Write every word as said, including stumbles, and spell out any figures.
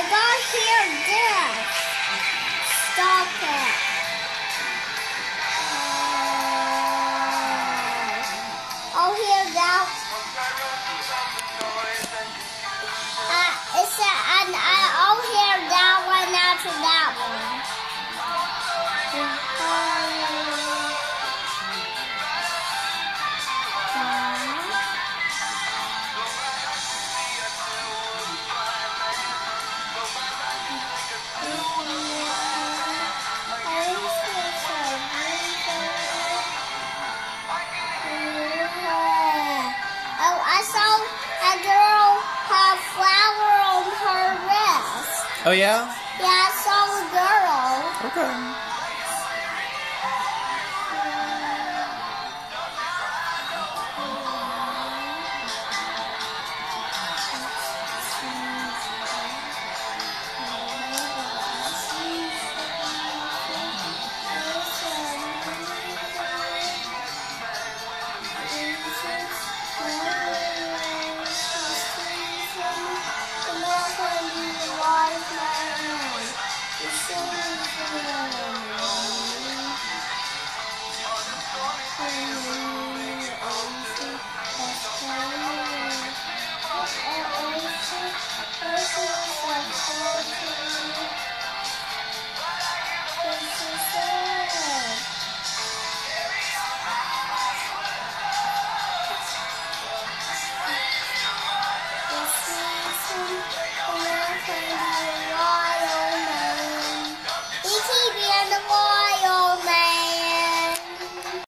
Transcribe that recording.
don't hear this. Stop it. Uh, I'll hear that. Uh, it's a, and I'll hear that one after that one. Oh, I saw a girl have flower on her wrist. Oh yeah? Yeah, I saw a girl. Okay.